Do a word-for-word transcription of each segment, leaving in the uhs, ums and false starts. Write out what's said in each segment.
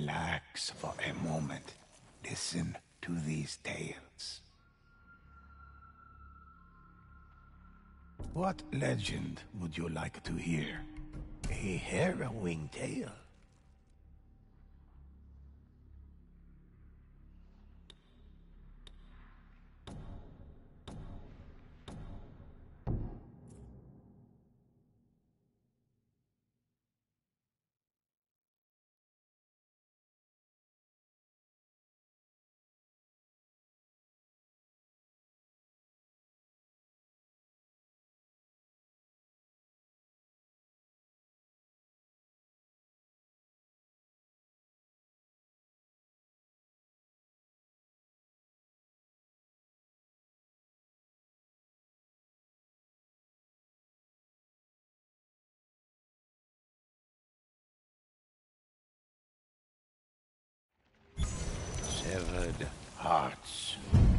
Relax for a moment. Listen to these tales. What legend would you like to hear? A harrowing tale. Severed hearts.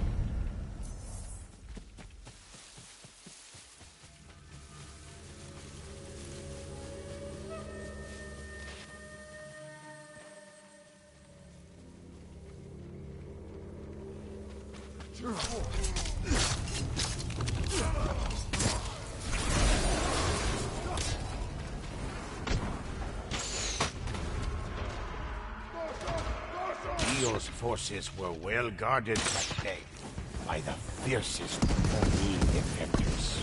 Leo's forces were well guarded that day by the fiercest Oni defenders.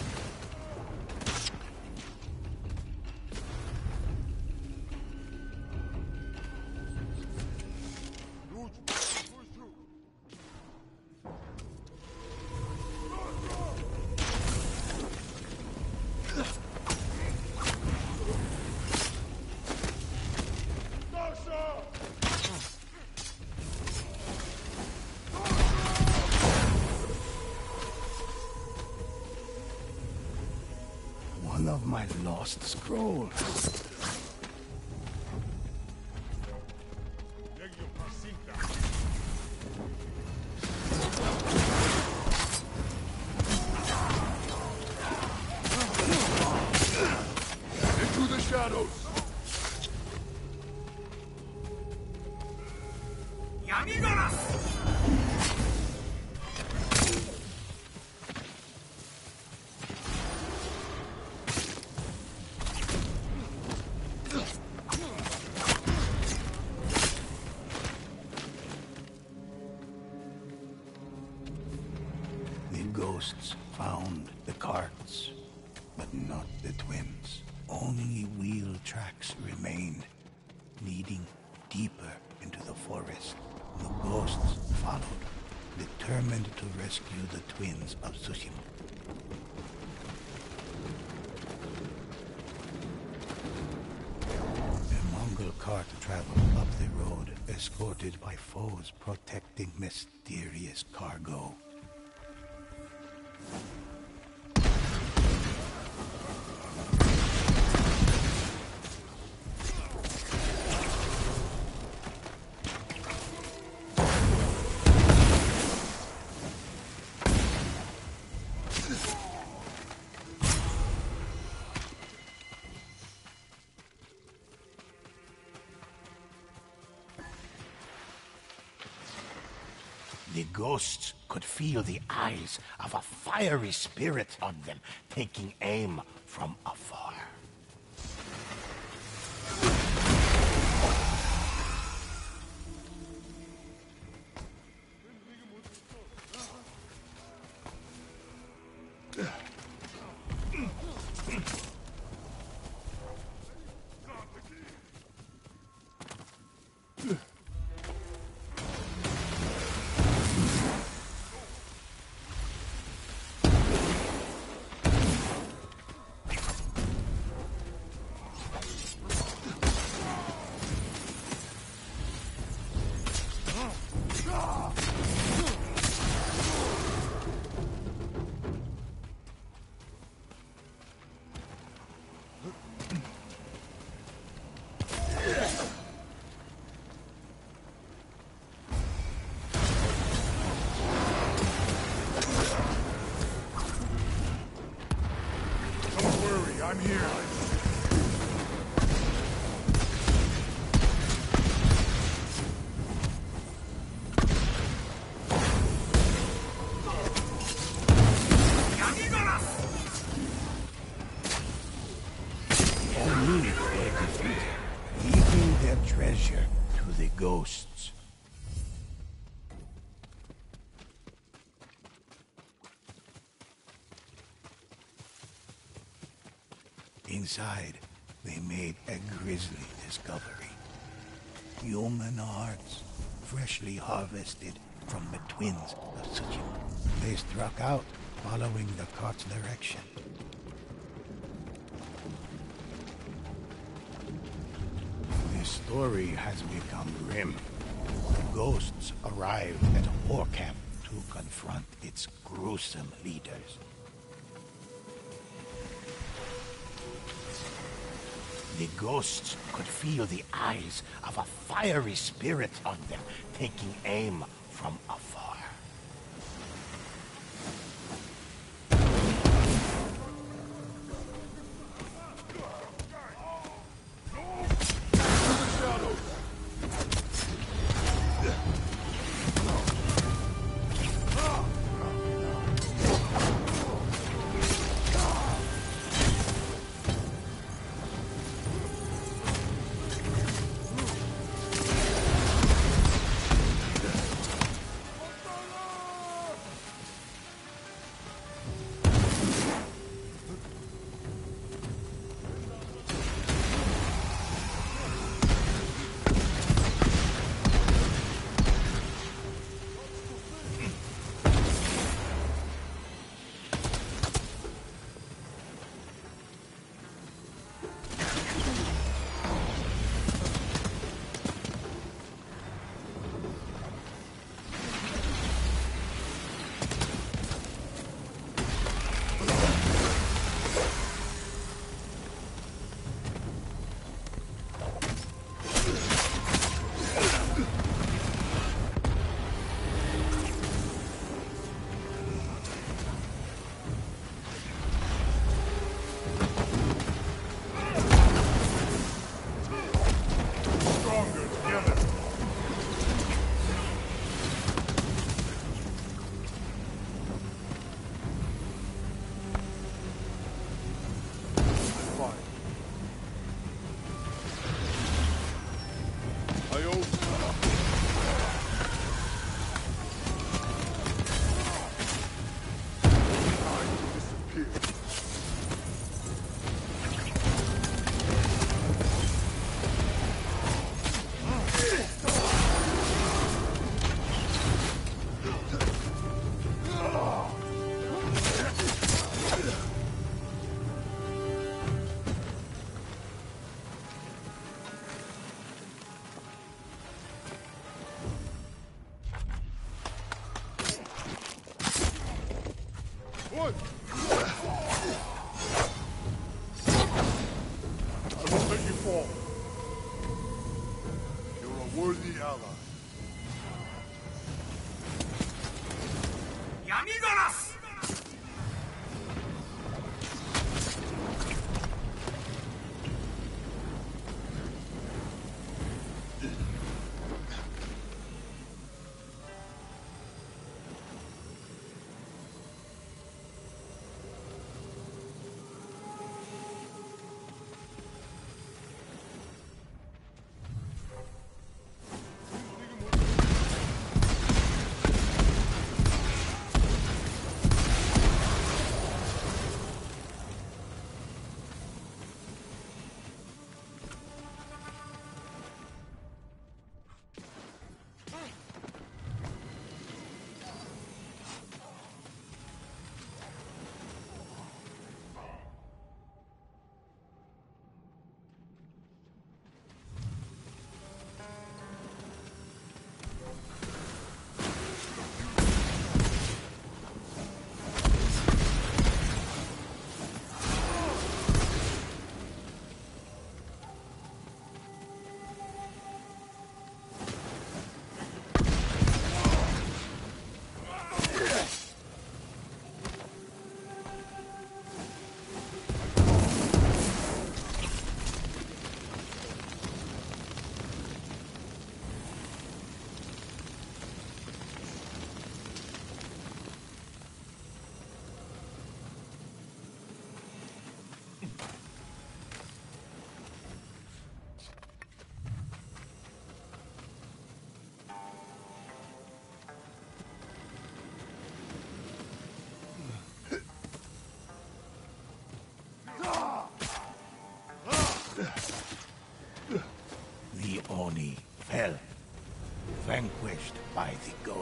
One of my lost scrolls. Into the shadows. The ghosts found the carts, but not the twins. Only wheel tracks remained, leading deeper into the forest. The ghosts followed, determined to rescue the twins of Tsushima. A Mongol cart traveled up the road, escorted by foes protecting mysterious cargo. The ghosts could feel the eyes of a fiery spirit on them, taking aim from afar. I'm here. treasure to the ghosts. Inside, they made a grisly discovery. Human hearts, freshly harvested from the twins of Tsuchima. They struck out, following the cart's direction. The story has become grim. The ghosts arrived at a war camp to confront its gruesome leaders. The ghosts could feel the eyes of a fiery spirit on them, taking aim from afar.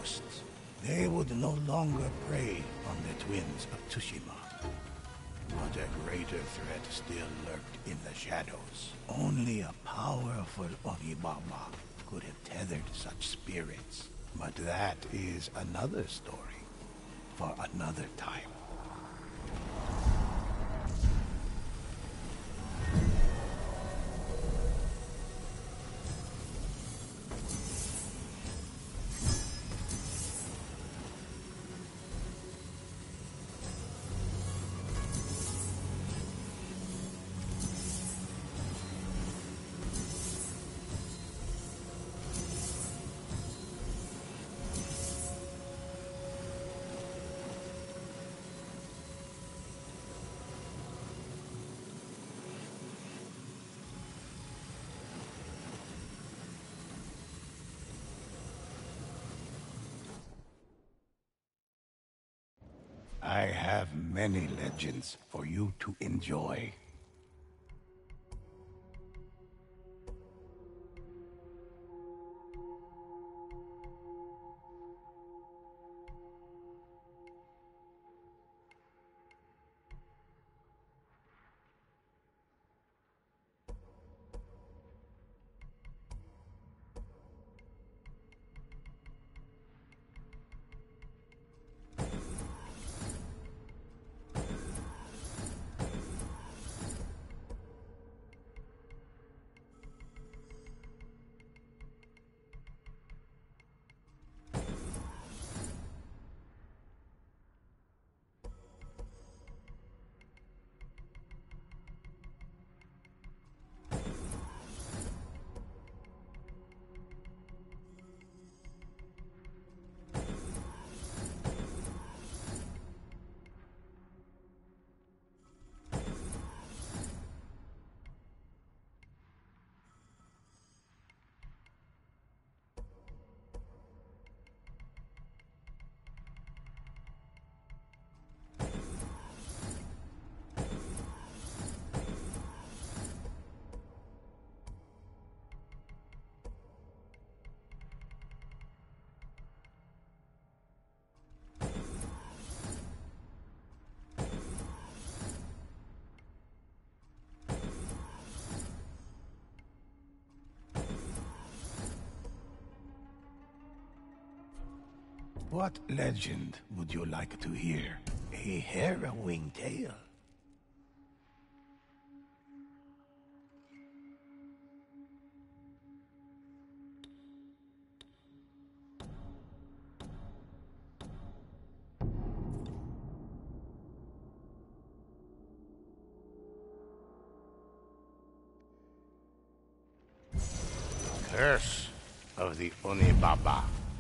ghosts. They would no longer prey on the twins of Tsushima. But a greater threat still lurked in the shadows. Only a powerful Onibaba could have tethered such spirits. But that is another story for another time. I have many legends for you to enjoy. What legend would you like to hear? A harrowing tale? Curse of the Onibaba.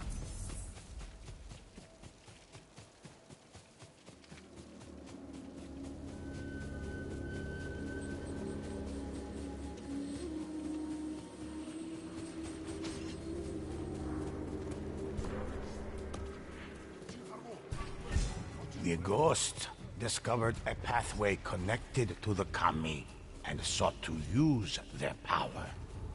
The ghost discovered a pathway connected to the Kami and sought to use their power.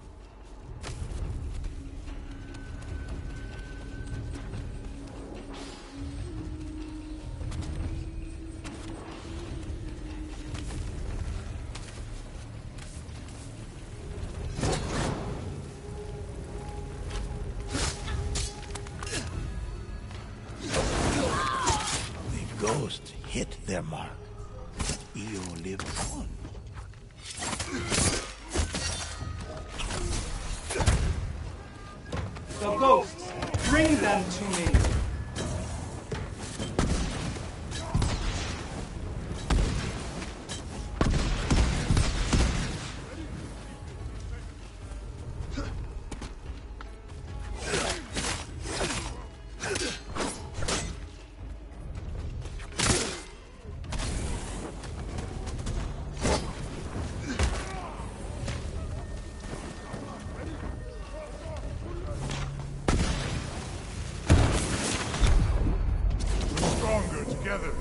Ghosts hit their mark. Io lived on. The ghosts, bring them to me. Together.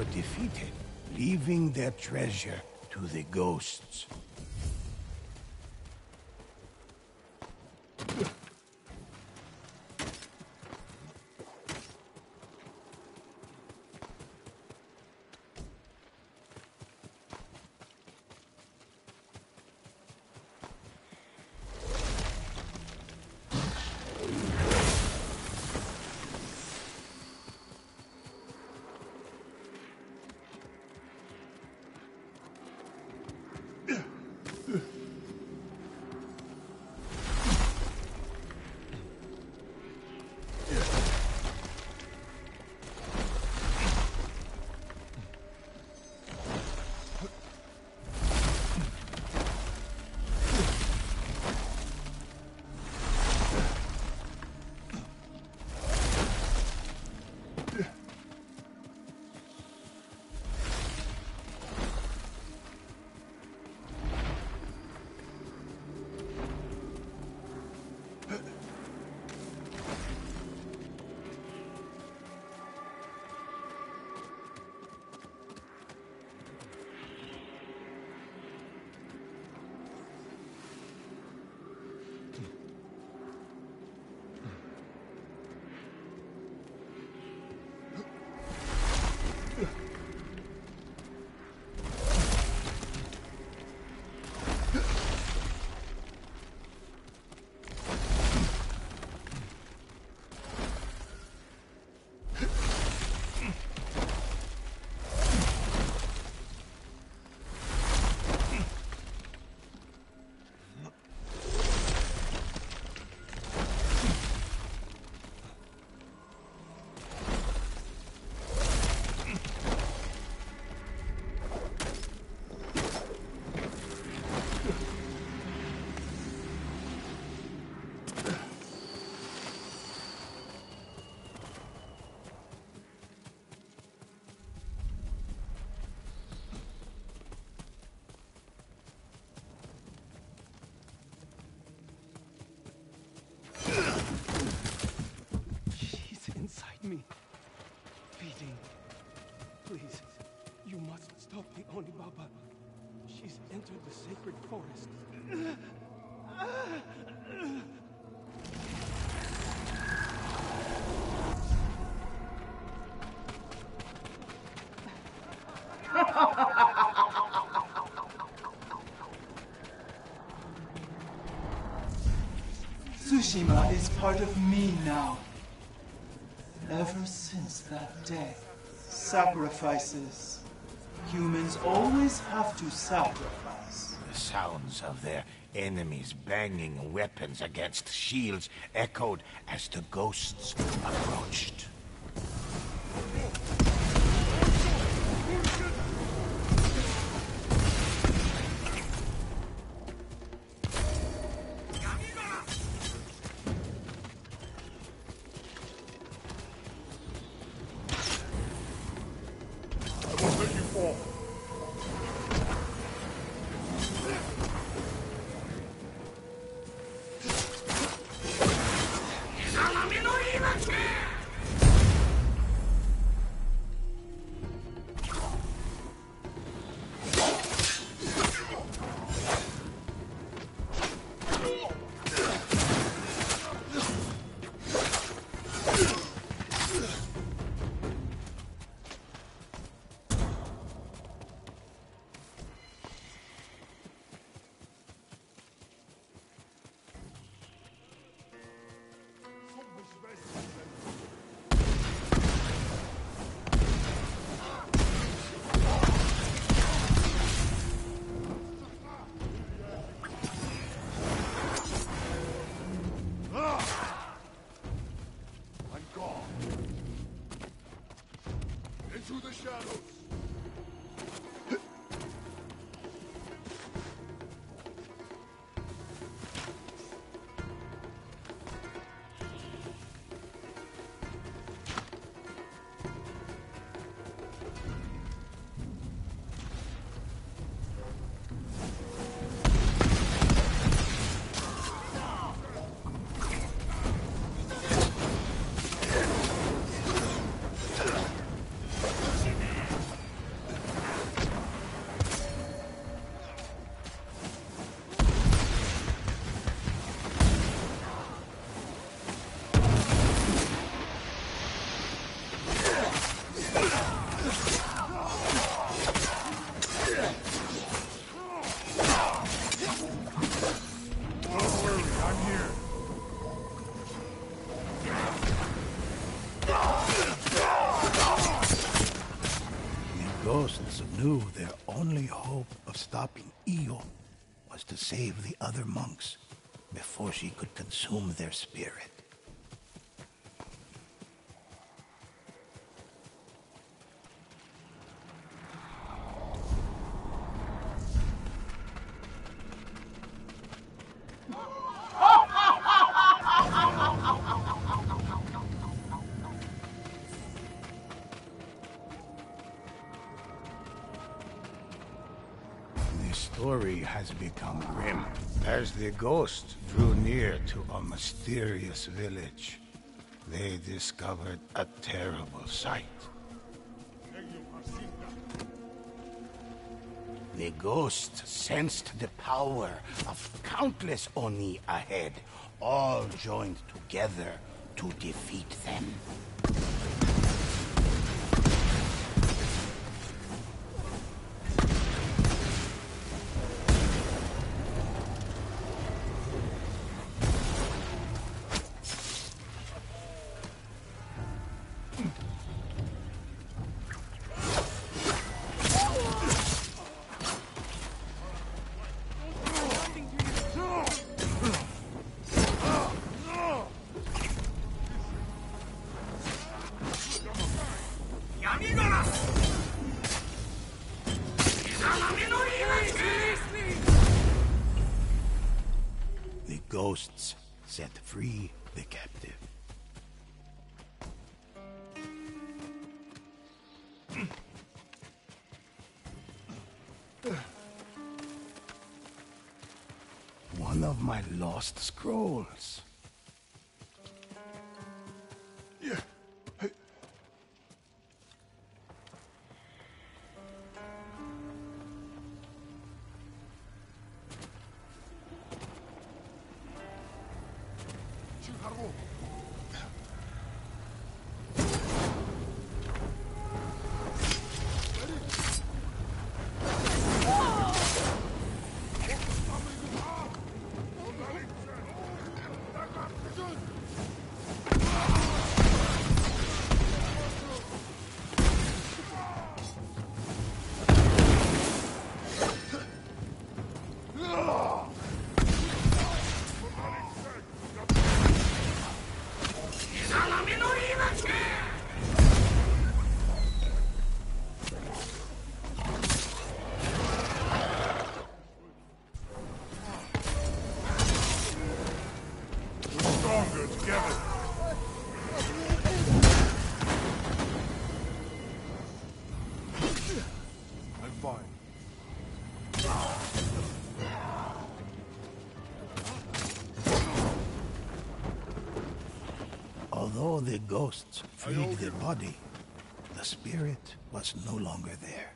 defeated, leaving their treasure to the ghosts. Me. Feeding. Please. You must stop the Oni Baba. She's entered the sacred forest. Tsushima is part of me now. Ever since that day, sacrifices. Humans always have to sacrifice. The sounds of their enemies banging weapons against shields echoed as the ghosts approached. knew their only hope of stopping Io was to save the other monks before she could consume their spirit. The story has become grim as the ghosts drew near to a mysterious village. They discovered a terrible sight. The ghosts sensed the power of countless Oni ahead, all joined together to defeat them. The ghosts set free the captive. One of my lost scrolls. Yeah. Hey. Chiharu. Stronger together. I'm fine. Although the ghosts freed the body, the spirit was no longer there.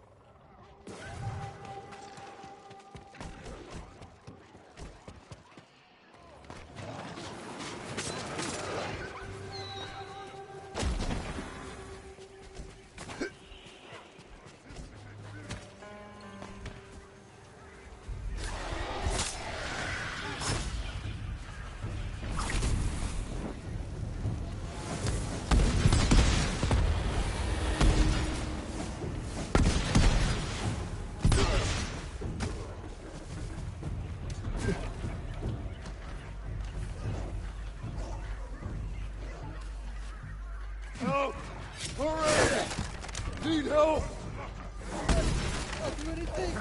Help! Hurry! Need help! I'll do anything.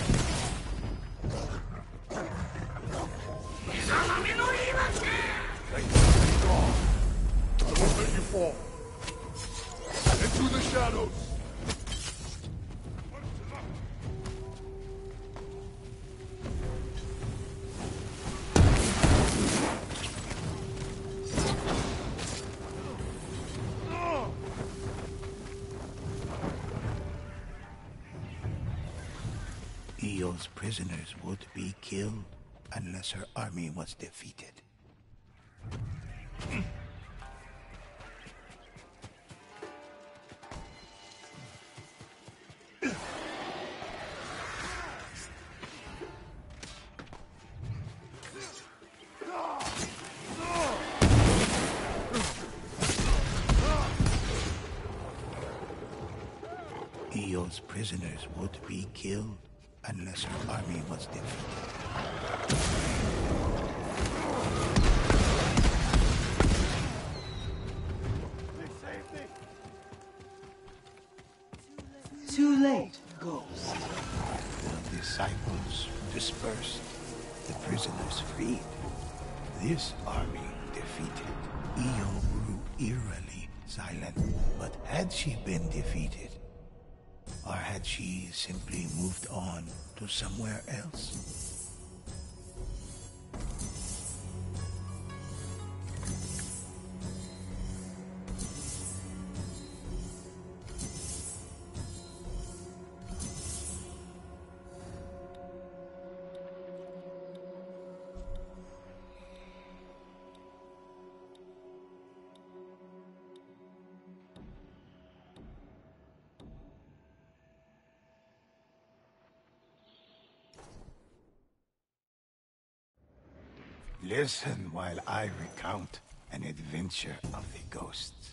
Take it strong. I won't let you fall. Into the shadows. Io's prisoners would be killed unless her army was defeated. Io's Zayl's prisoners would be killed unless her army was defeated. Too late, Ghost. The disciples dispersed, the prisoners freed. This army defeated. Io grew eerily silent. But had she been defeated? Or had she simply moved on to somewhere else? Listen while I recount an adventure of the ghosts.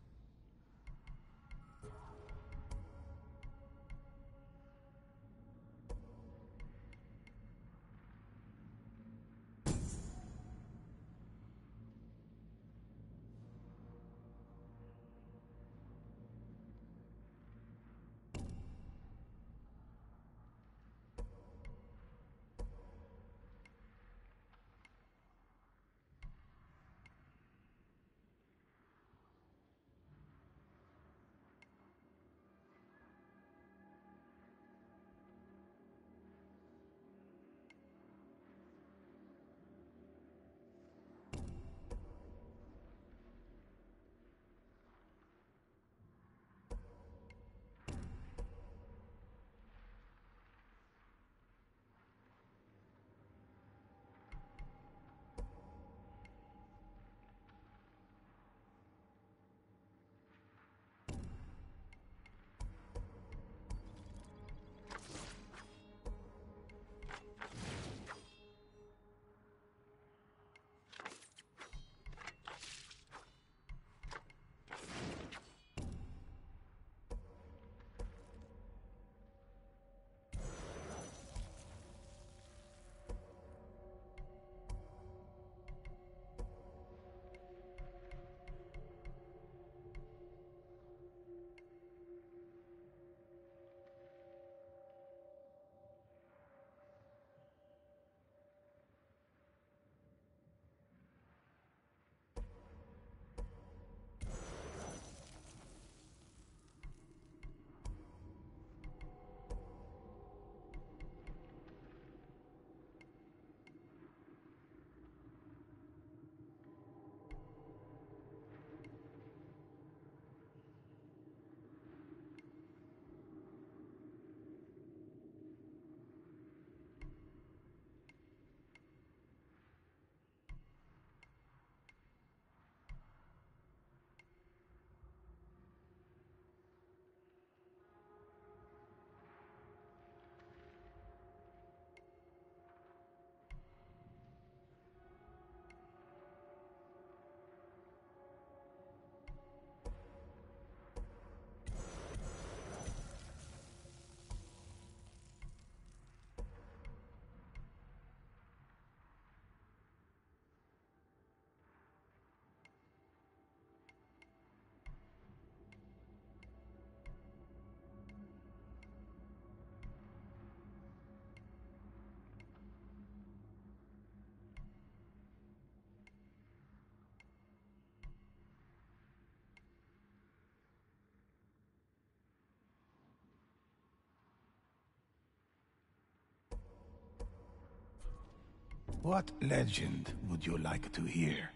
What legend would you like to hear?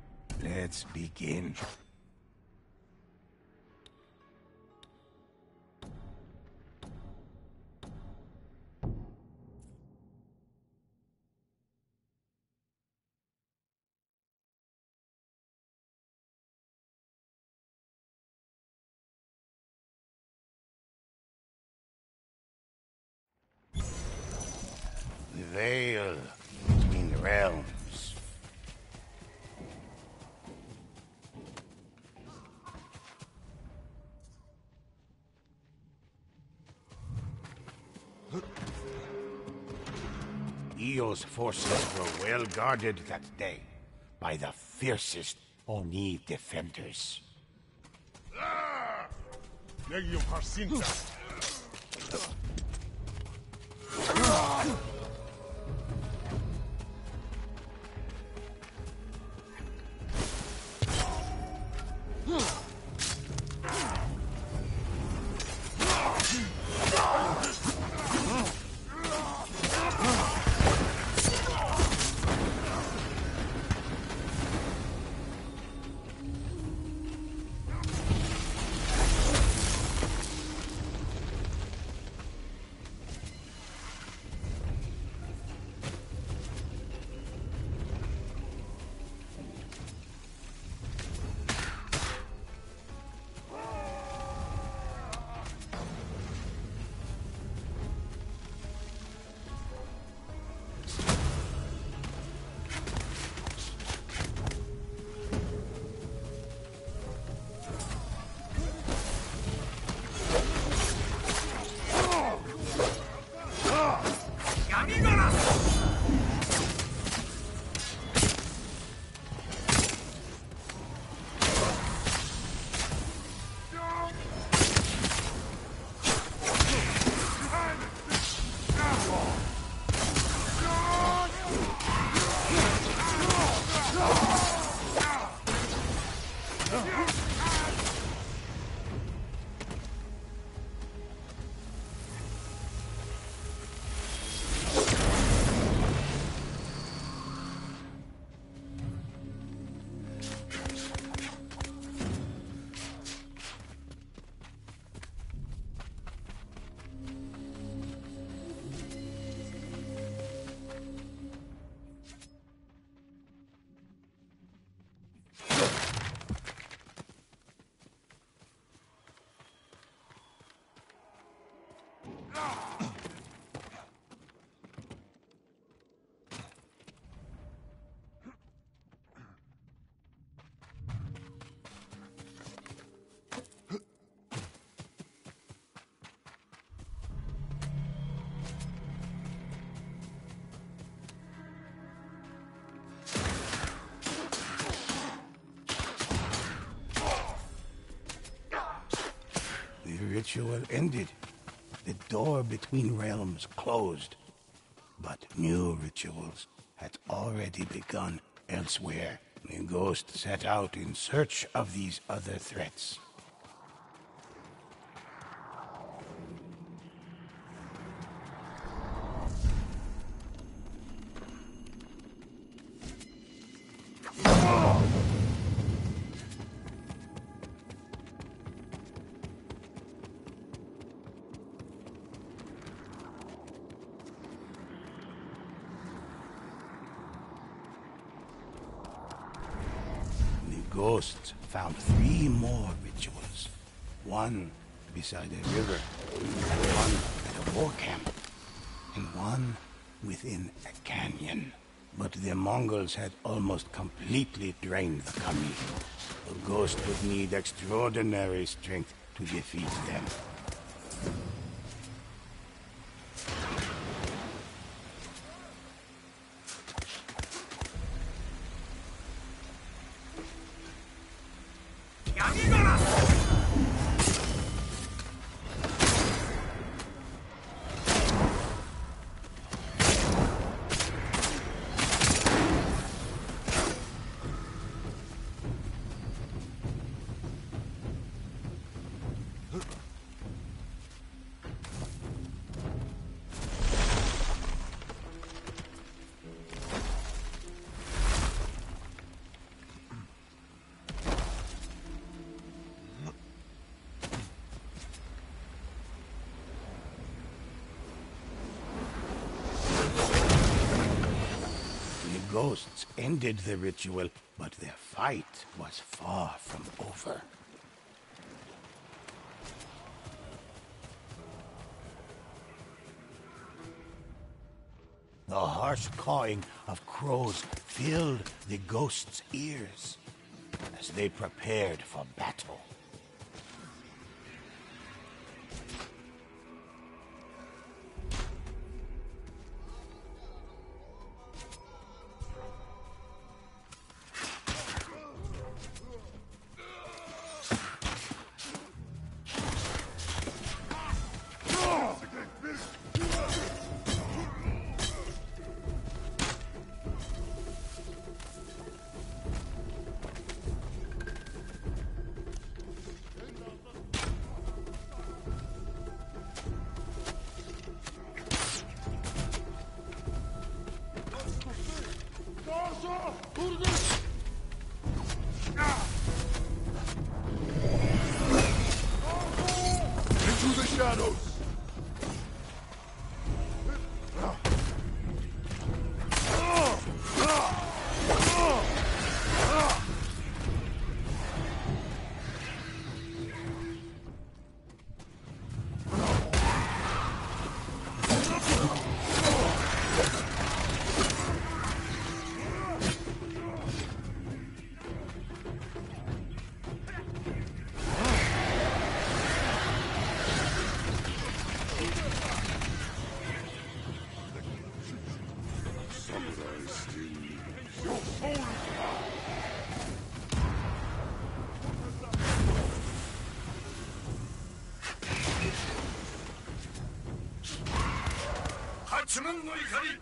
Let's begin. The veil between the realms. Leo's forces were well guarded that day by the fiercest Oni defenders. Ah! Legion Harsinta! The ritual ended. The door between realms closed. But new rituals had already begun elsewhere. The ghost set out in search of these other threats. Ghosts found three more rituals. One beside a river, one at a war camp, and one within a canyon. But the Mongols had almost completely drained the Kami. The ghost would need extraordinary strength to defeat them. Ghosts ended the ritual, but their fight was far from over. The harsh cawing of crows filled the ghosts' ears as they prepared for battle. 하찮은 너희 가리!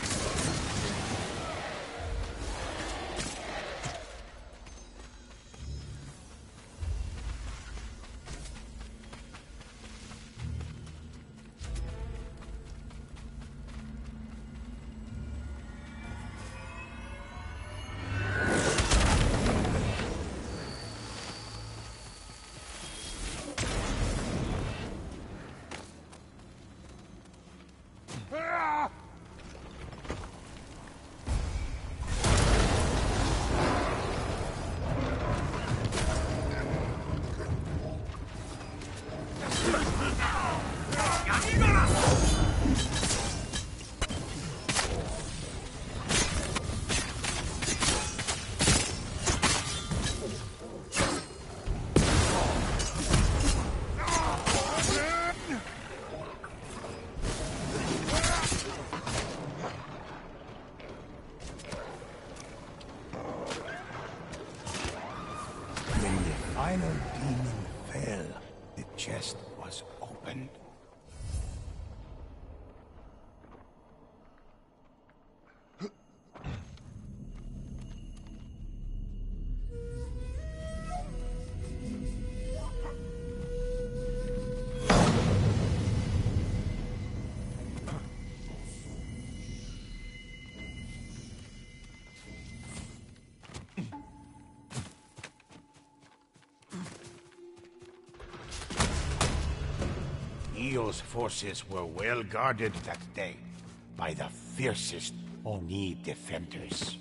Final demon fell. The chest was opened. Eo's forces were well guarded that day by the fiercest Oni defenders.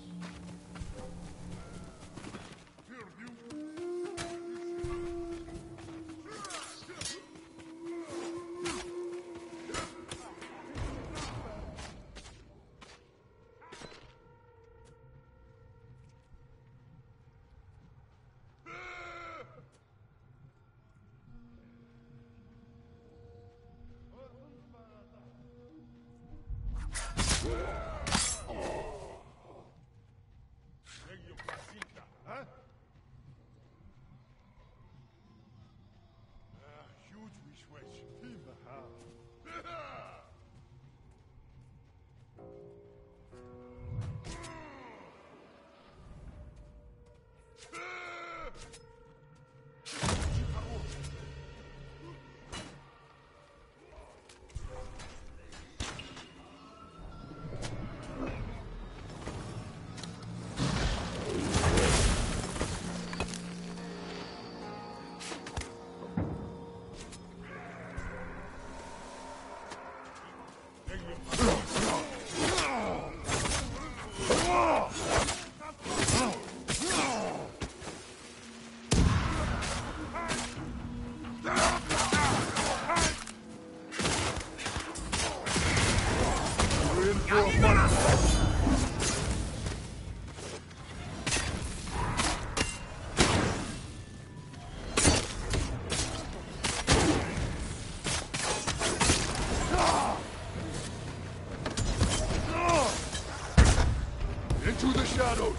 Into the shadows!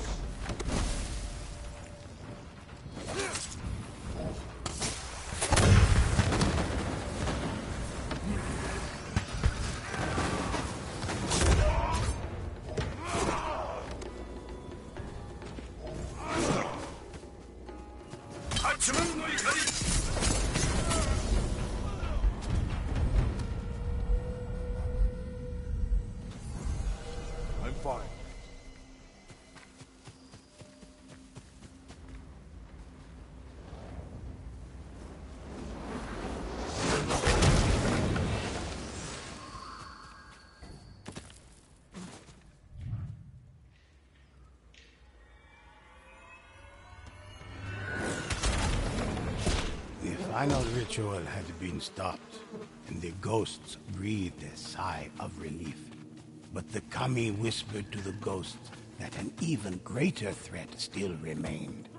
하찮은 너희 가리! I'm fine. The final ritual had been stopped, and the ghosts breathed a sigh of relief. But the kami whispered to the ghosts that an even greater threat still remained.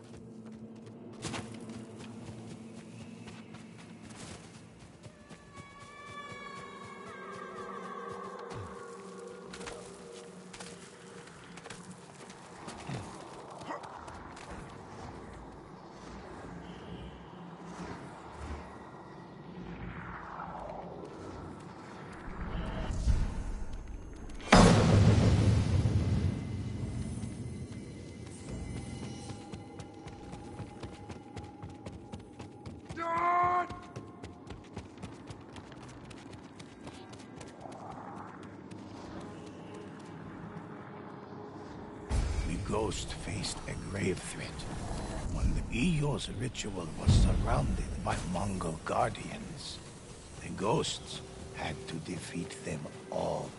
ghost faced a grave threat. When the Eyo's ritual was surrounded by Mongol guardians, the ghosts had to defeat them all.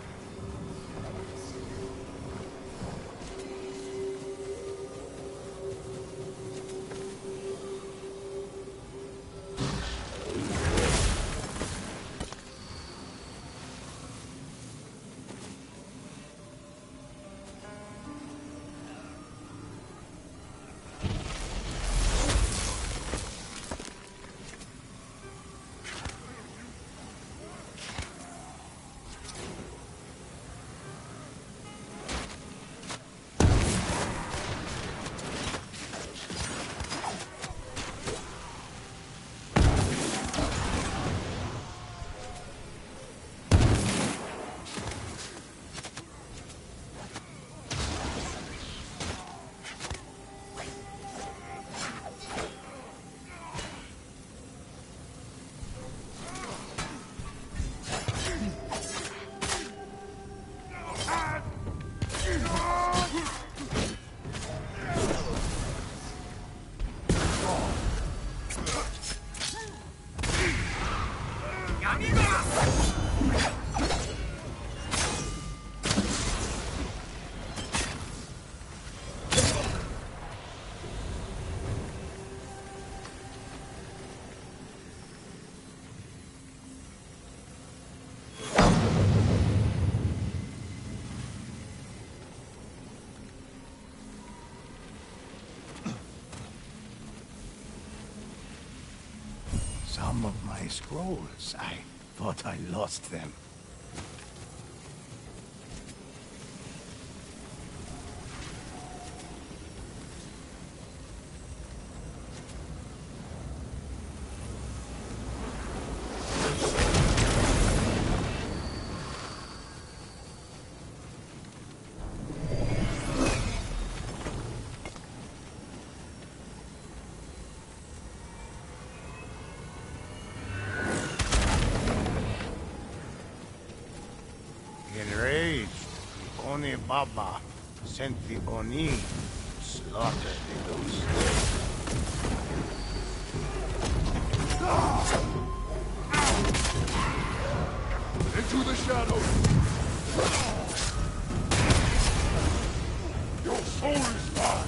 Some of my scrolls, I thought I lost them. Enraged, the Oni Baba sent the Oni to slaughter the ghost. Into the shadows! Your soul is mine!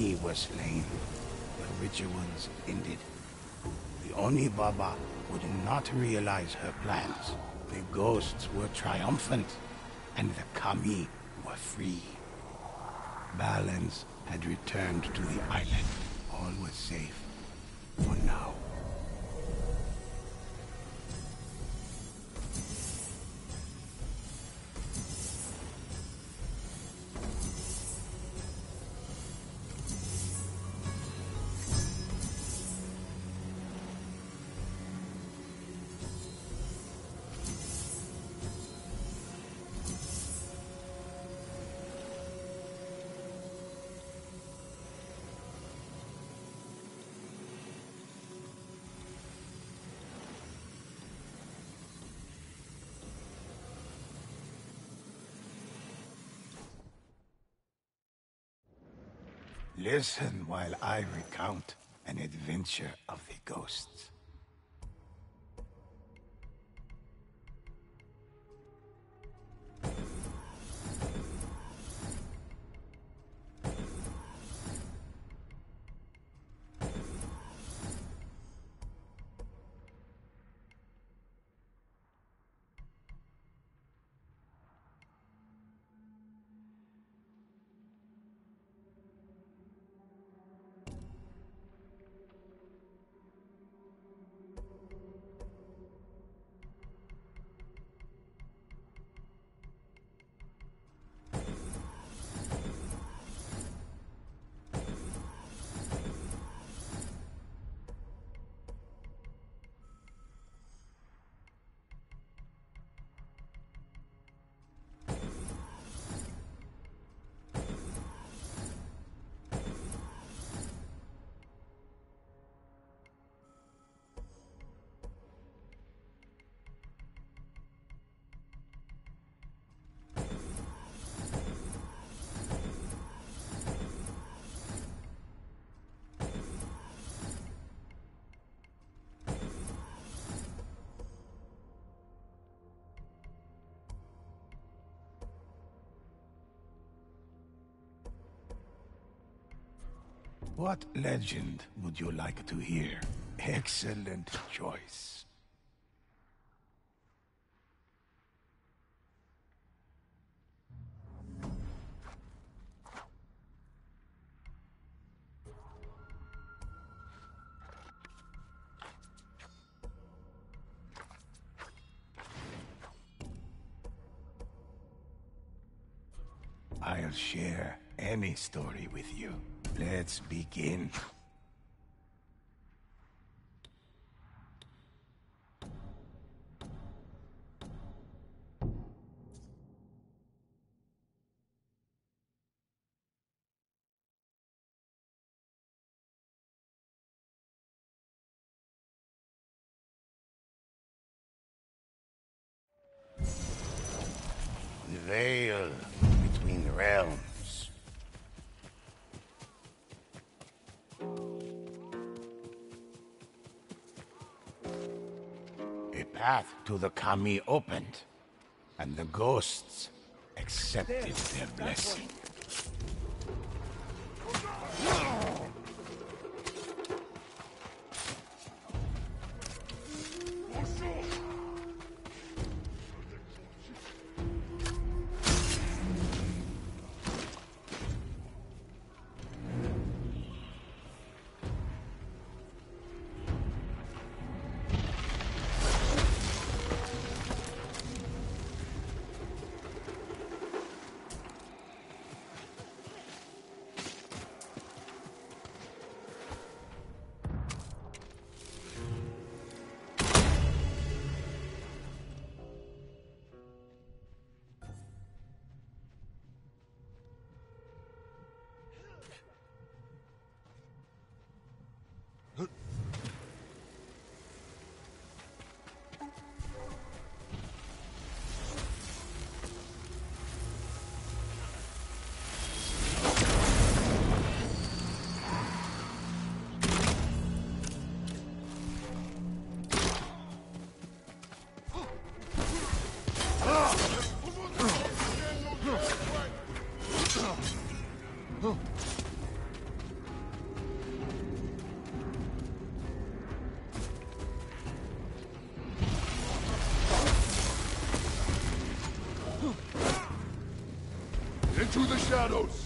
Kami were slain, the rituals ended. The Oni Baba would not realize her plans. The ghosts were triumphant, and the Kami were free. Balance had returned to the island. All was safe for now. Listen while I recount an adventure of the ghosts. What legend would you like to hear? Excellent choice. I'll share any story with you. Let's begin. The veil between the realms. A path to the Kami opened, and the ghosts accepted their blessing. shadows!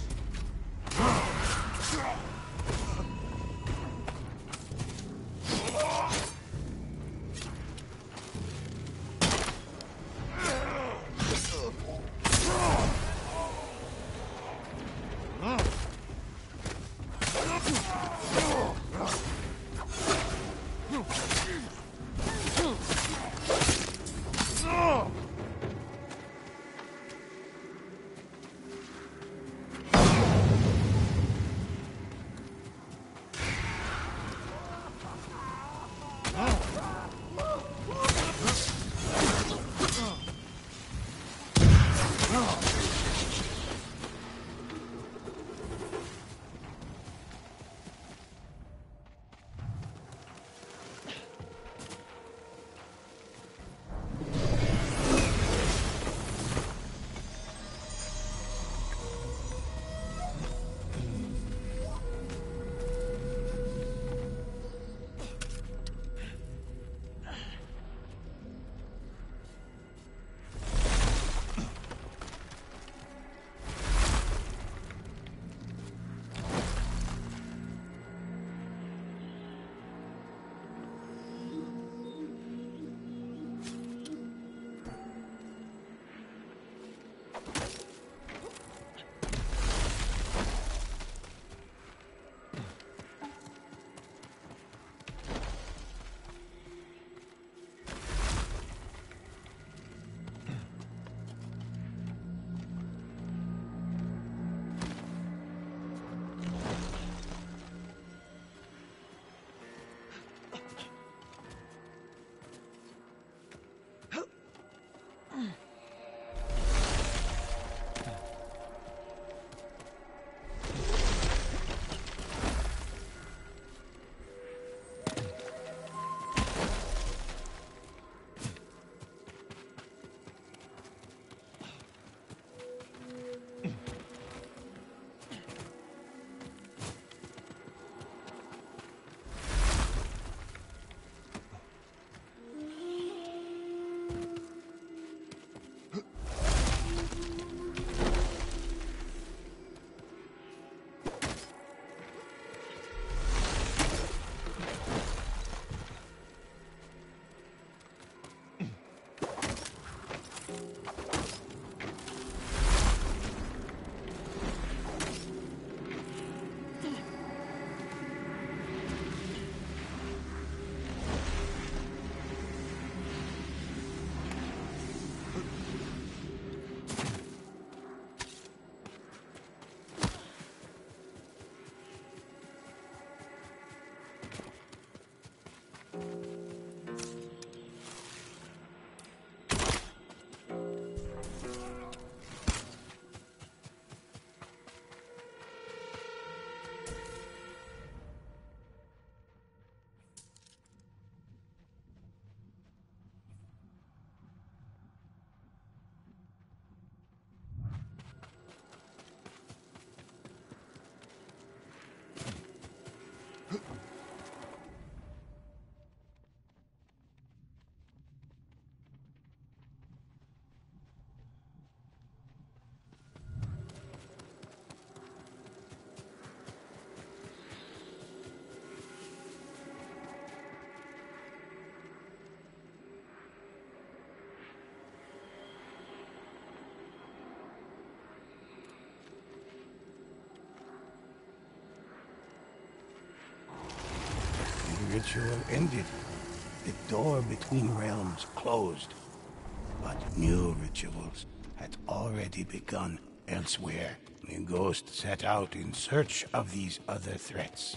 The ritual ended. The door between realms closed. But new rituals had already begun elsewhere. The ghost set out in search of these other threats.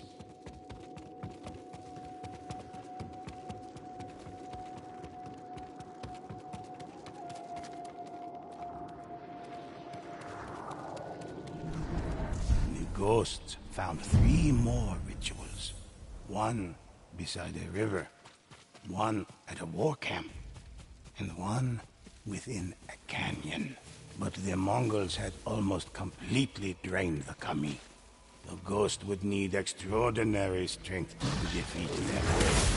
The ghosts found three more rituals. One beside a river, one at a war camp, and one within a canyon. But the Mongols had almost completely drained the Kami. The ghost would need extraordinary strength to defeat them.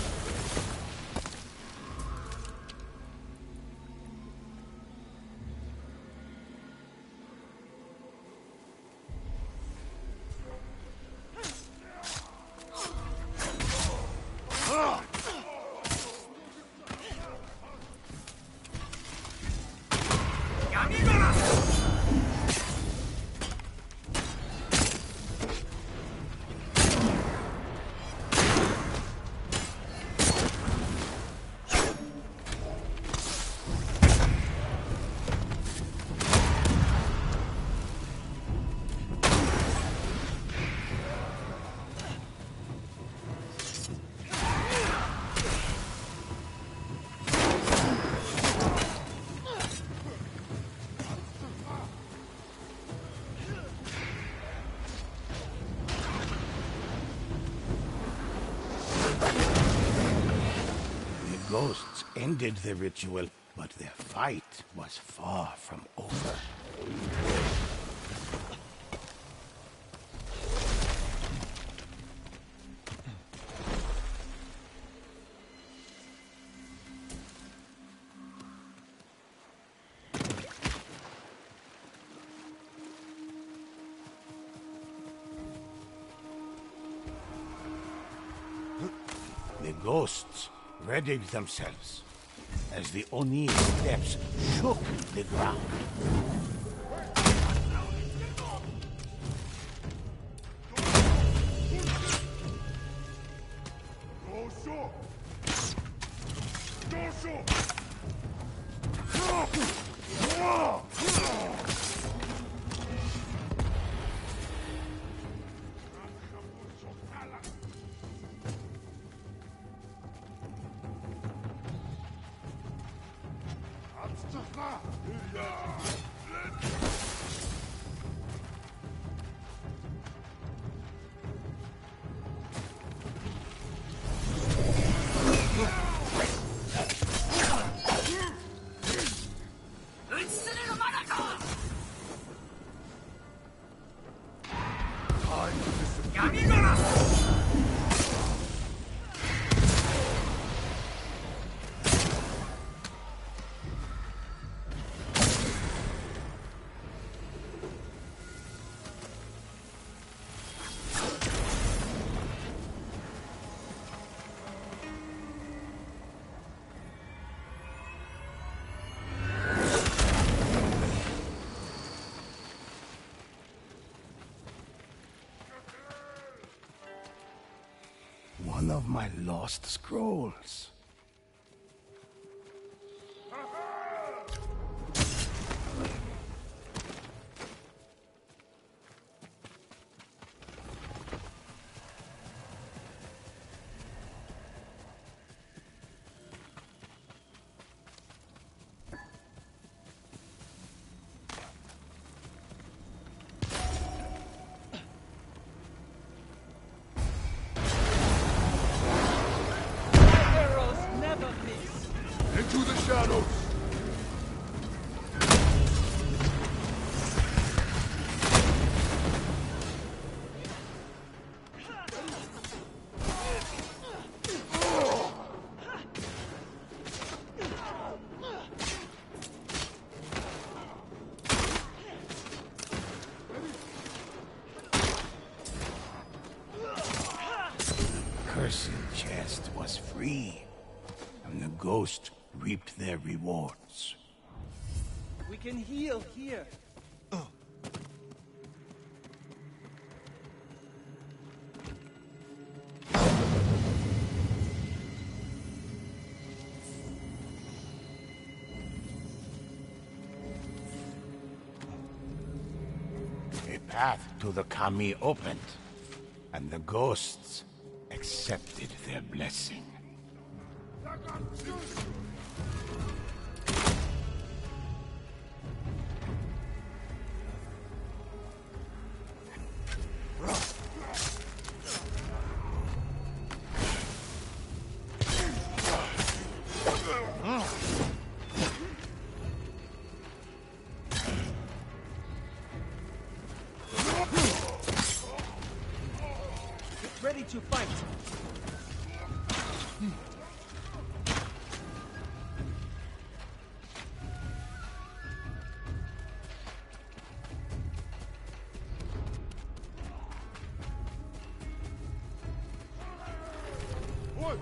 ghosts ended the ritual, but their fight was far from over. The ghosts readied themselves as the Oni steps shook the ground. One of my lost scrolls. Into the shadows! Cursed chest was free, and the ghost reaped their rewards. We can heal here. A path to the Kami opened, and the ghosts accepted their blessing. Ready to fight. What?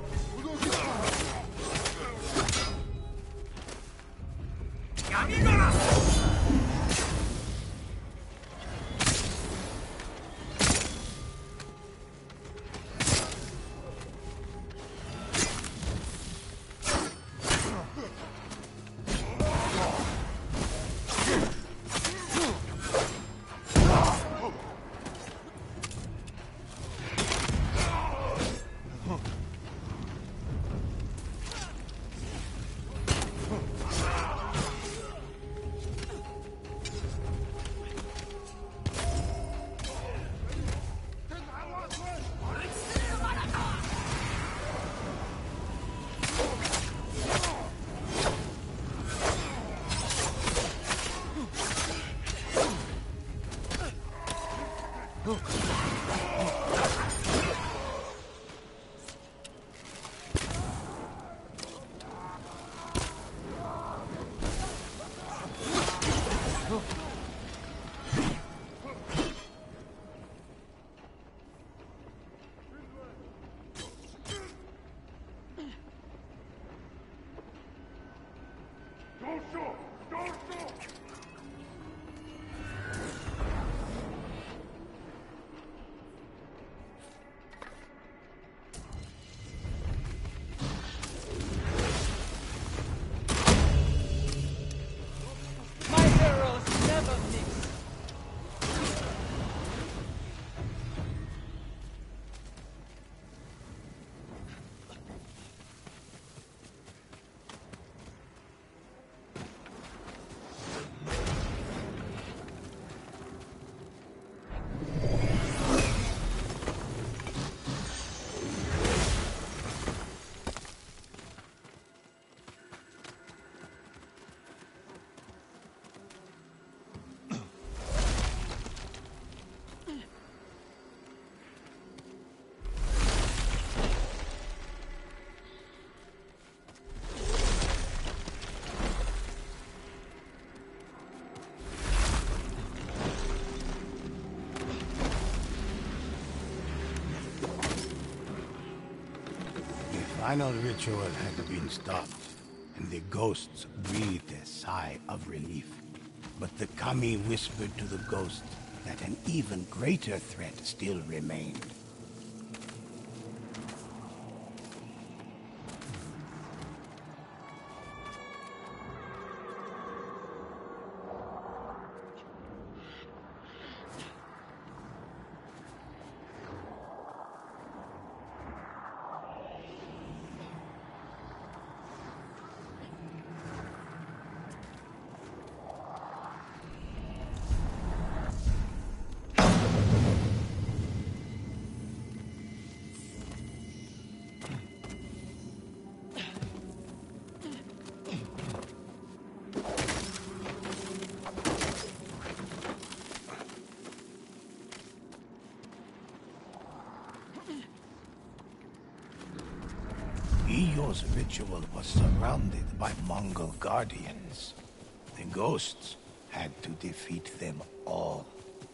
final ritual had been stopped, and the ghosts breathed a sigh of relief. But the kami whispered to the ghost that an even greater threat still remained. Eyo's ritual was surrounded by Mongol guardians. The ghosts had to defeat them all.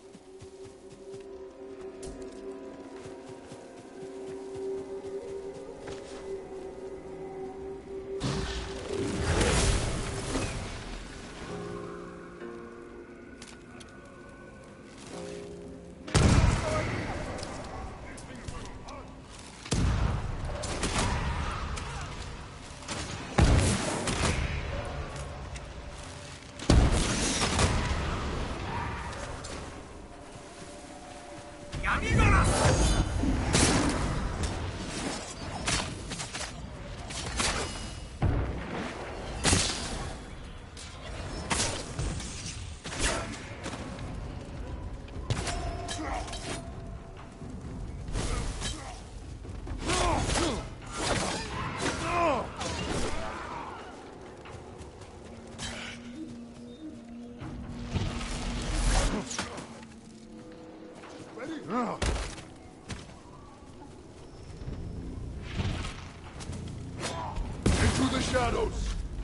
Into the shadows!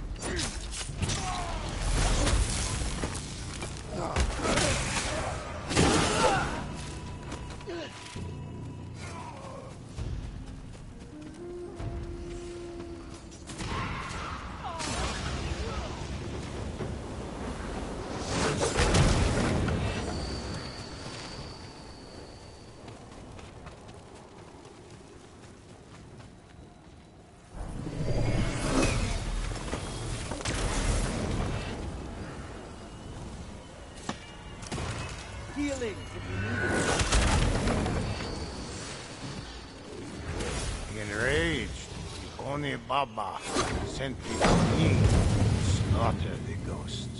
Healing if you need it. Enraged, the Oni Baba sent me to me to slaughter the ghosts.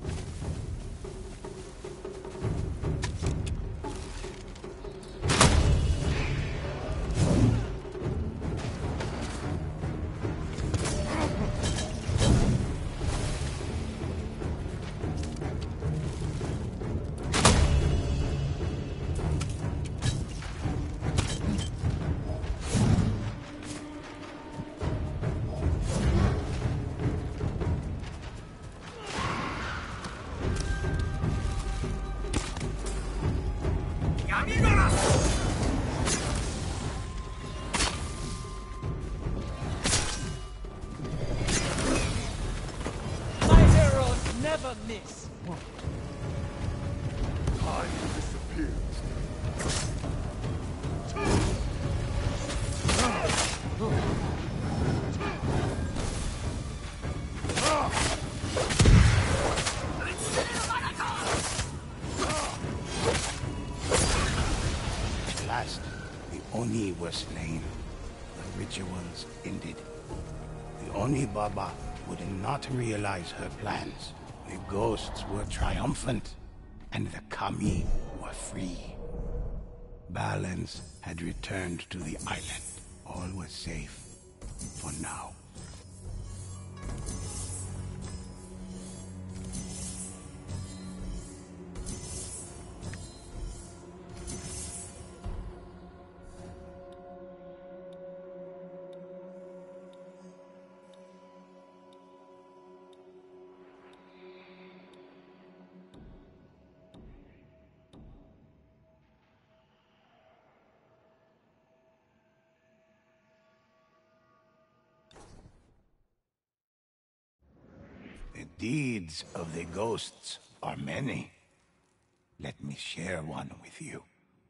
My arrows never miss. Time disappears. At last, the Oni were slain. The rituals ended. The Oni Baba would not realize her plans. The ghosts were triumphant, and the kami were free. Balance had returned to the island. All was safe for now. deeds of the ghosts are many. Let me share one with you.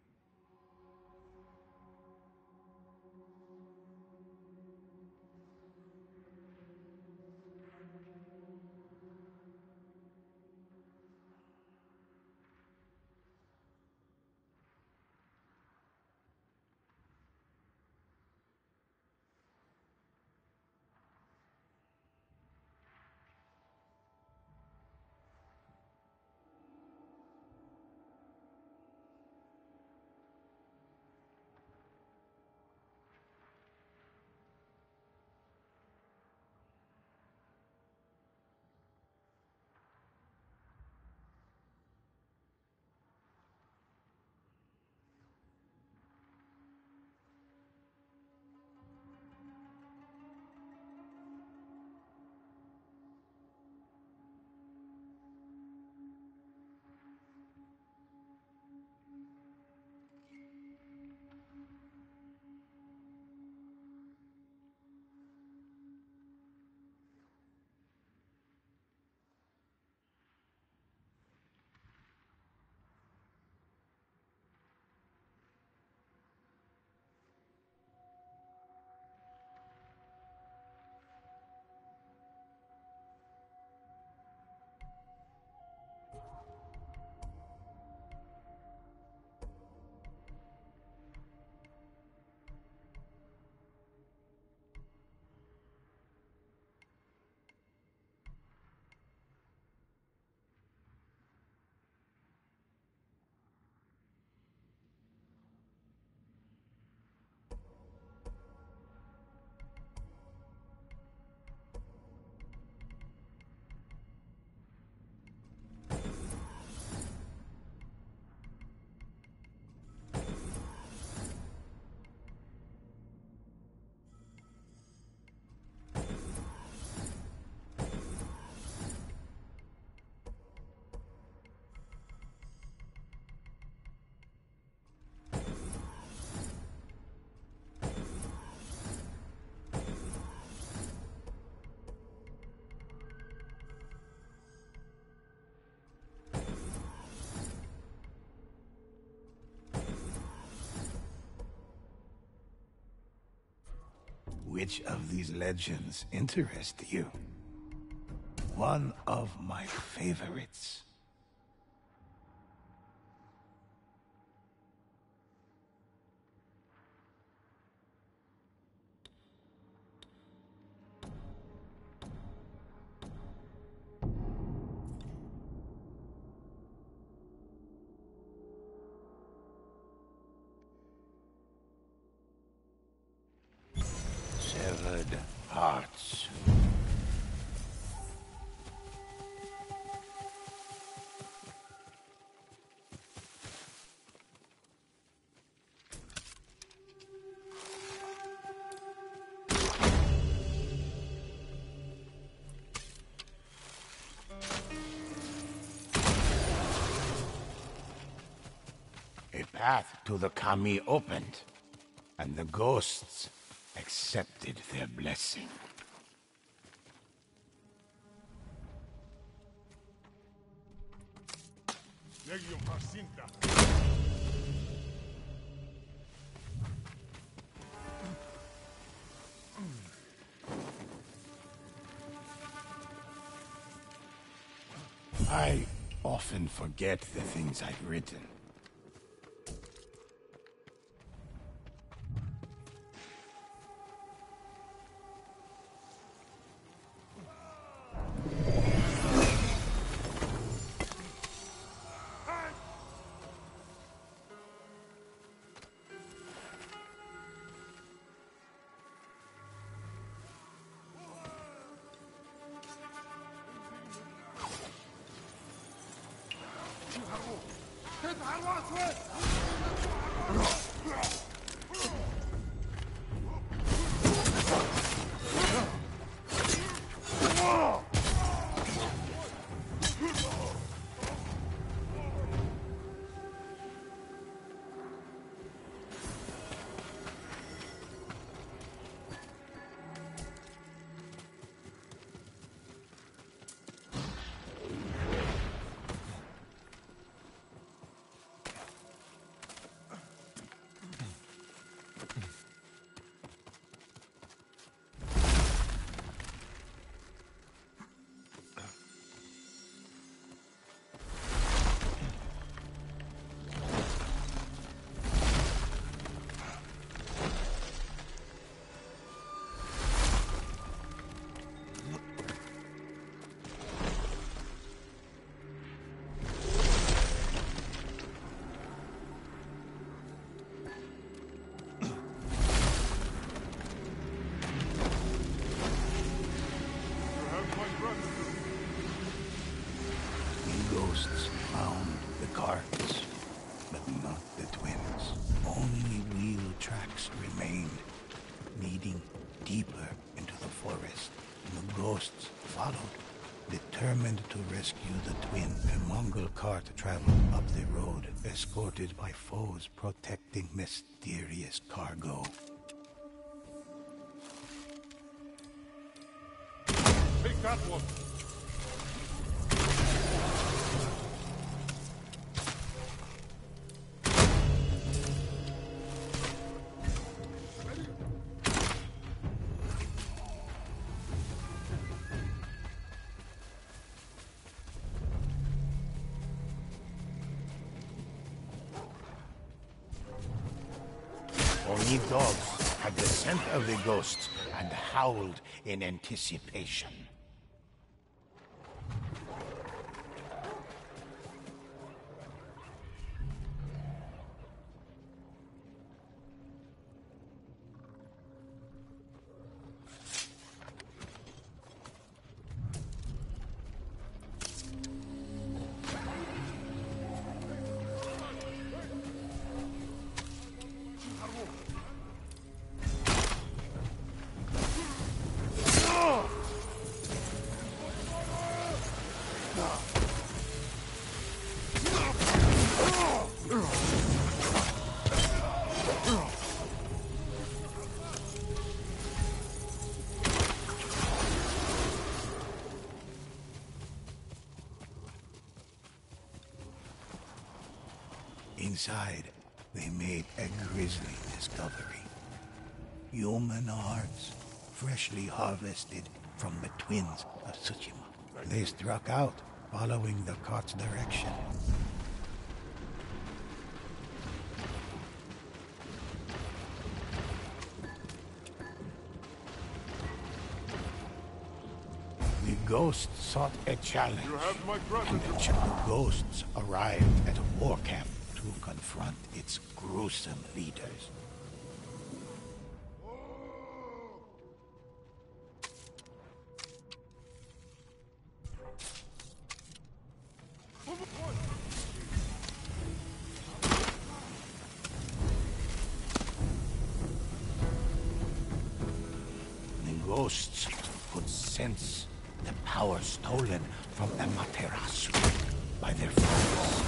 Which of these legends interest you? One of my favorites. Severed hearts. A path to the Kami opened, and the ghosts accepted their blessing. Legion Jacinta. I often forget the things I've written. remained, leading deeper into the forest. And the ghosts followed, determined to rescue the twin. A Mongol cart traveled up the road, escorted by foes protecting mysterious cargo. Take that one! Only dogs had the scent of the ghosts and howled in anticipation. Inside, they made a grisly discovery. Human hearts, freshly harvested from the twins of Tsushima. They struck out, following the cart's direction. The ghosts sought a challenge, You have my and gratitude. the ch- ghosts arrived at a war camp to confront its gruesome leaders. The ghosts could sense the power stolen from Amaterasu by their foes.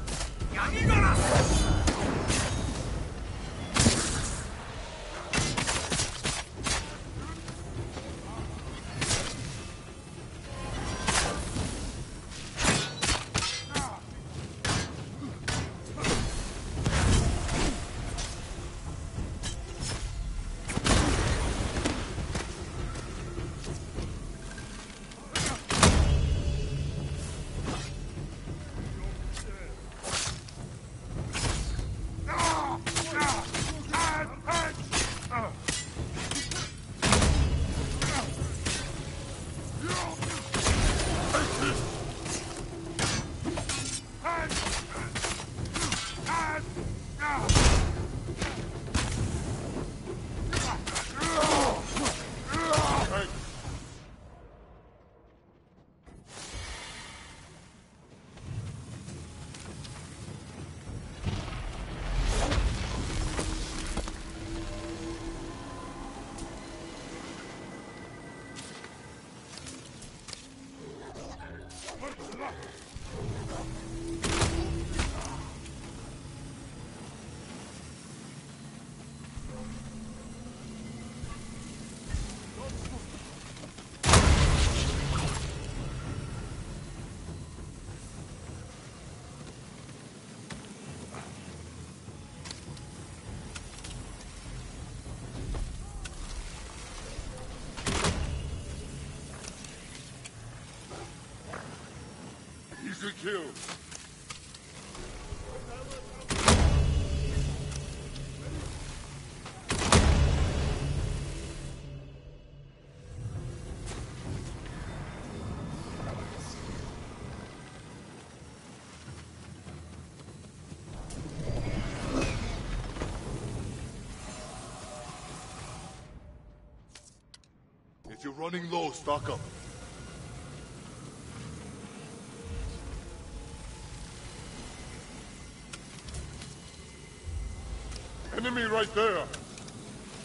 Easy kill. If you're running low, stock up. Enemy right there!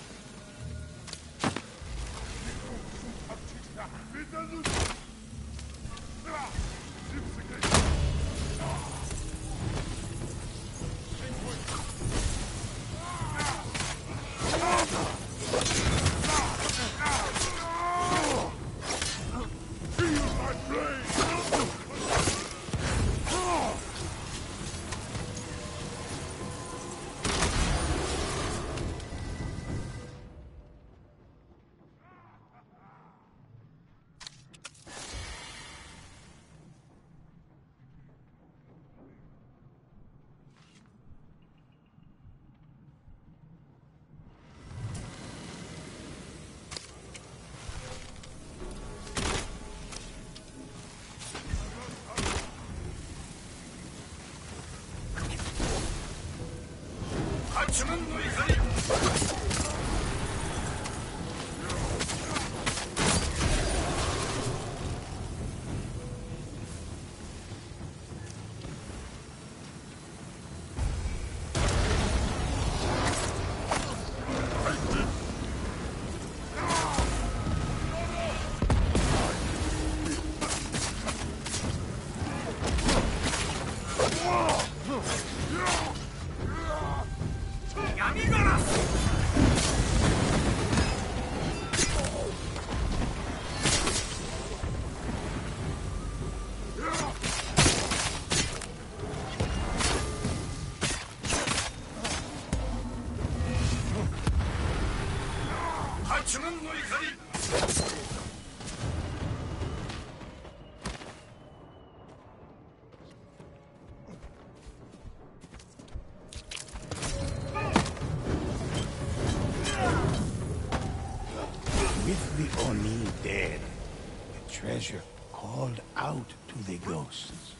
With the Oni dead, the treasure called out to the ghosts.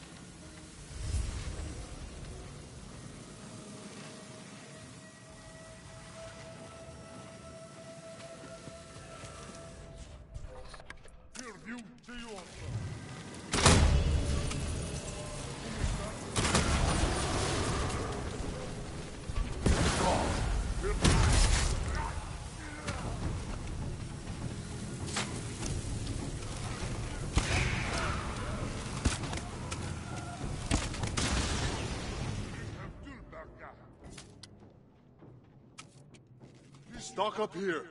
Here, you, do you also? Stock up here.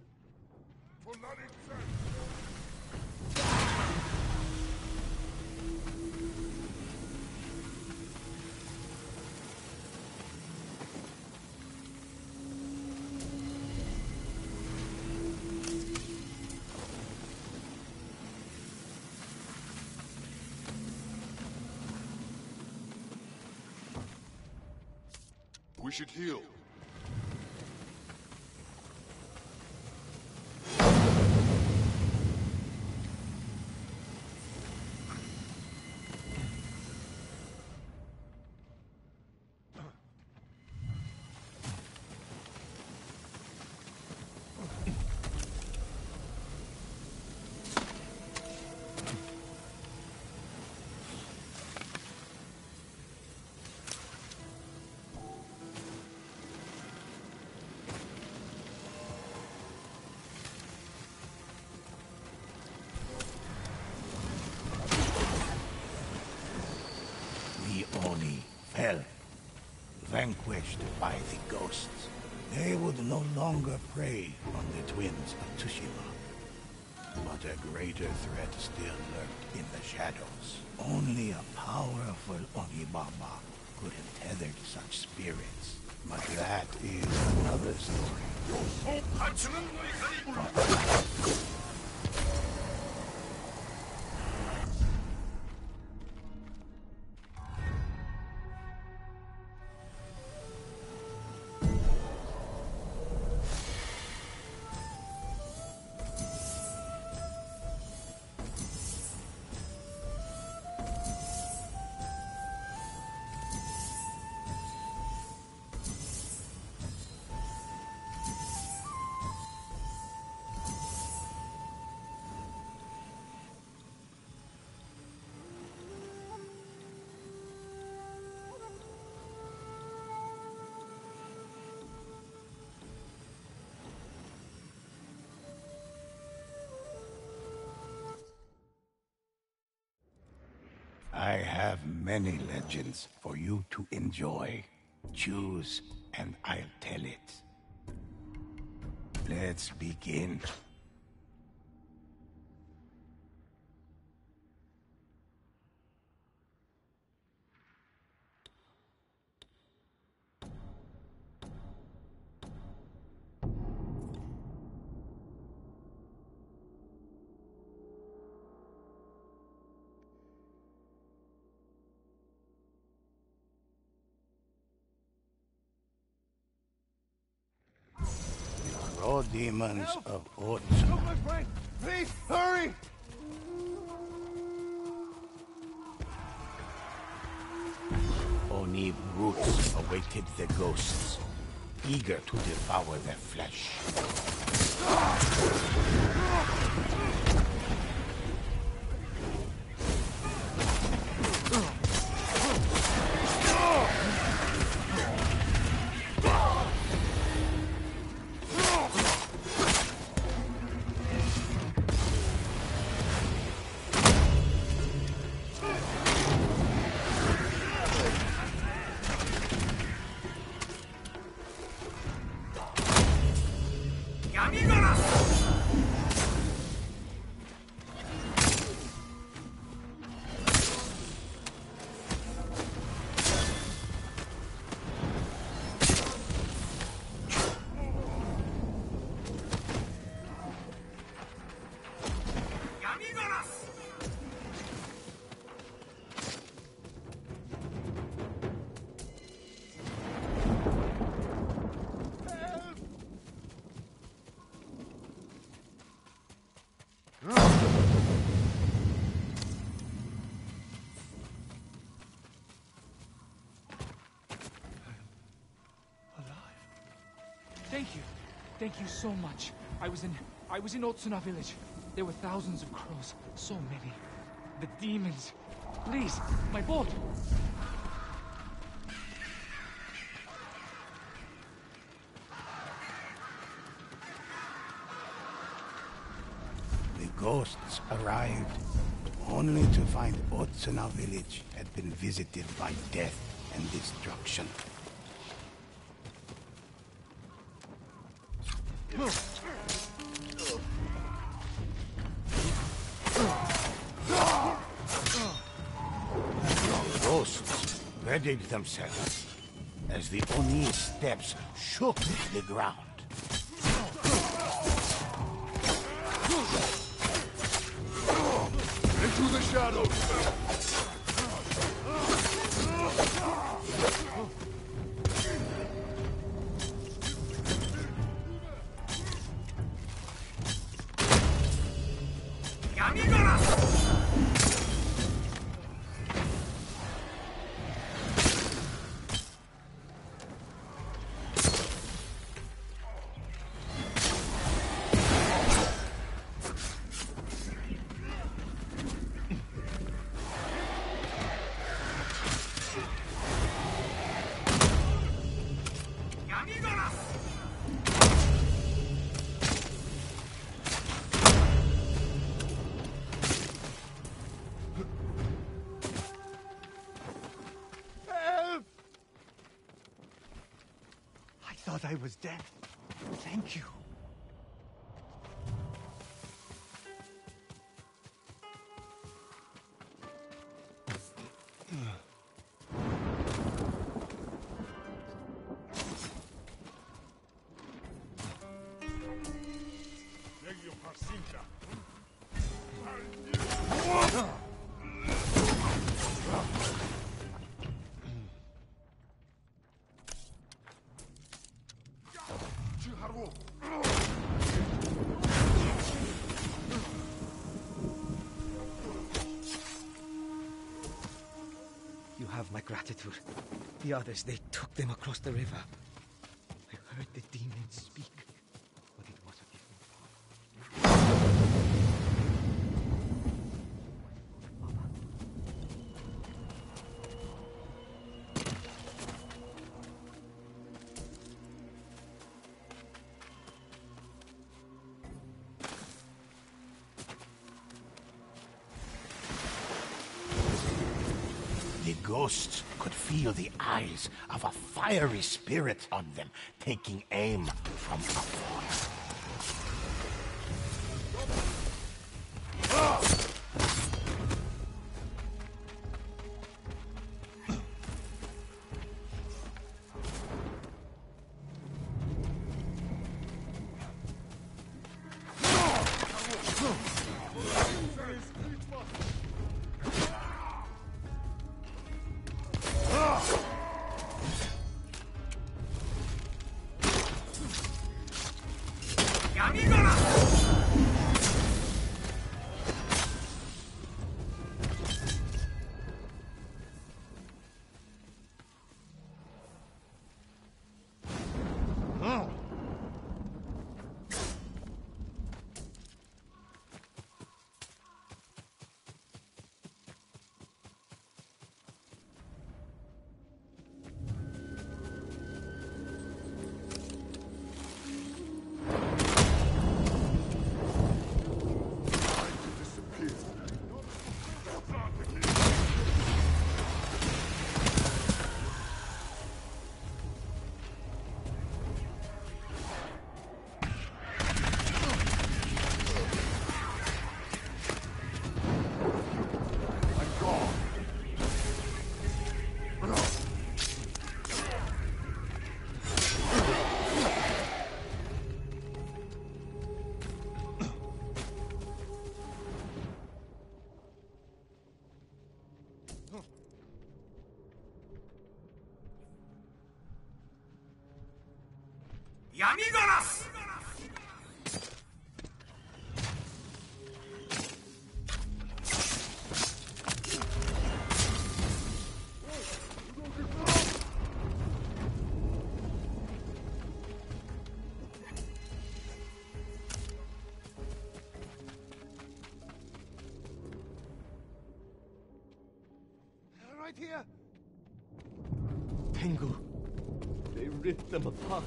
We should heal. Fell, vanquished by the ghosts. They would no longer prey on the twins of Tsushima. But a greater threat still lurked in the shadows. Only a powerful Onibaba could have tethered such spirits. But that is another story. I have many legends for you to enjoy. Choose, and I'll tell it. Let's begin. Raw demons Help! of Ots. Help, my friend! Please, hurry! Oni brutes awaited the ghosts. eager to devour their flesh. Thank you. Thank you so much. I was in... I was in Otsuna village. There were thousands of crows. So many. The demons. Please, my boat! The ghosts arrived, only to find Otsuna village had been visited by death and destruction. Ghosts readied themselves as the Oni's steps shook the ground. Into the shadows! I thought I was dead. Thank you. You have my gratitude. The others, they took them across the river. I heard the demons speak, but it was a different form. The ghosts could feel the eyes of a fiery spirit on them, taking aim from afar. Right here! Tengu. They ripped them apart.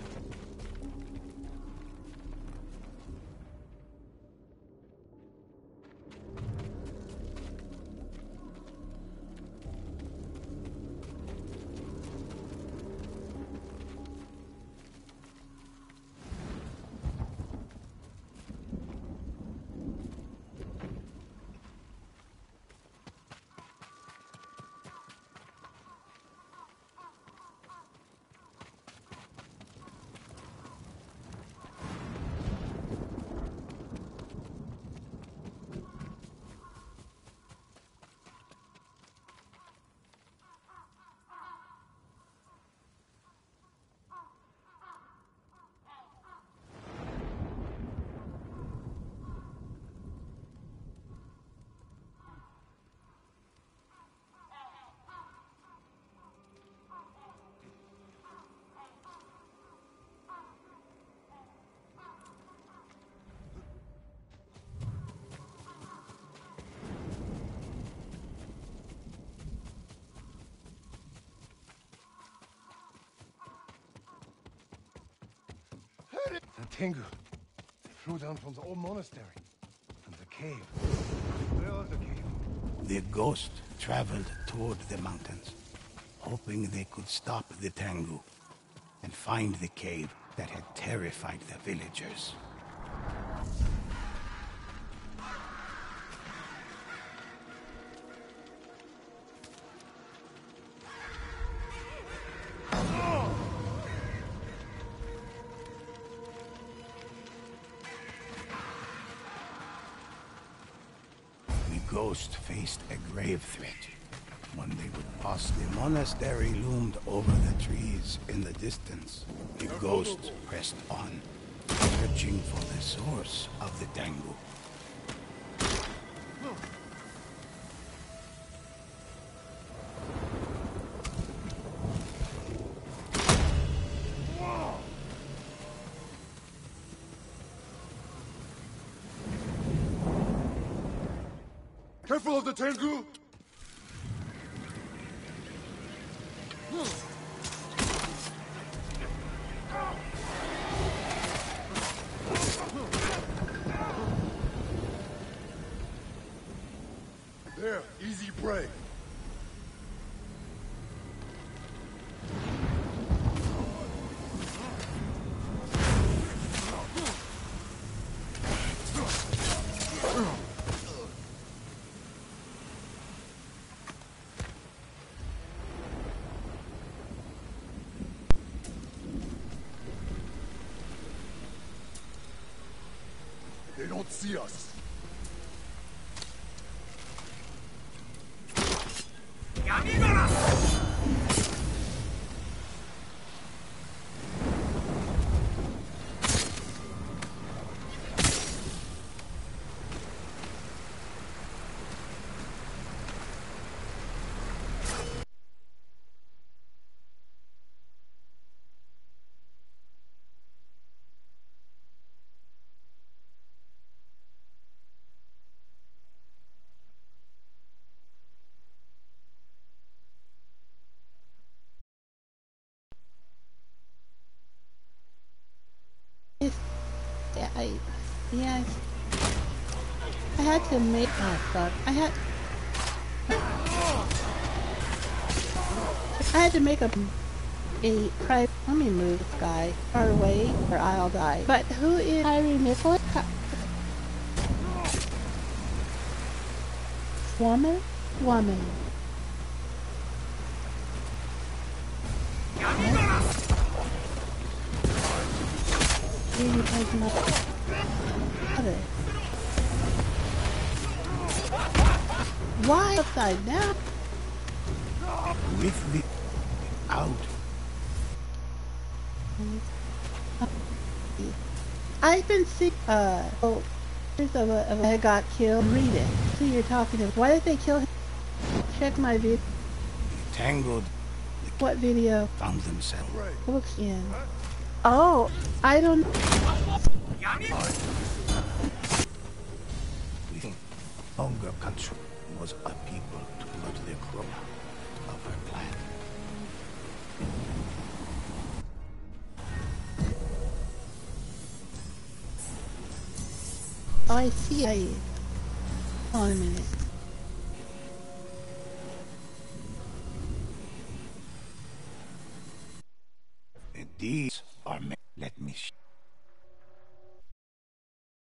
The Tengu. They flew down from the old monastery. And the cave. Where was the cave? The ghost traveled toward the mountains, hoping they could stop the Tengu and find the cave that had terrified the villagers. The ghost faced a grave threat. When they would pass, the monastery loomed over the trees in the distance. The ghost pressed on, searching for the source of the Tengu. Careful of the Tengu! There, easy prey. They don't see us. Yeah, I, yeah, I had to make, oh fuck, I had, I had to make a, a private, let me move this guy far away or I'll die. But who is Kyrie Nicholas? Woman? Woman. Really taking up other. Why upside down? With the out. I've been seeing, uh, oh, of a, of a got killed. Read it. See, you're talking to. Why did they kill him? Check my video. Tangled What video? found themselves. Looks in. Oh, I don't. With longer control was a people to blood the crown of her clan. Oh, I see. I. Hold on a minute. These